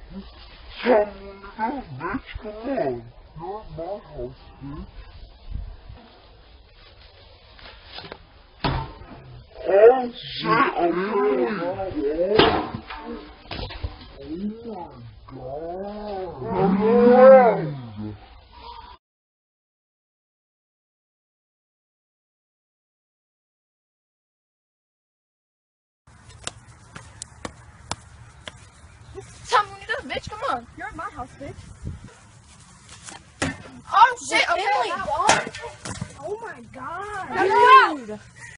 Bitch, come on. You're at my house, bitch. Oh shit, I'm really. Oh my god. Tell me what you do, bitch. Come on. You're at my house, bitch. Oh shit, okay. Oh my god. Dude.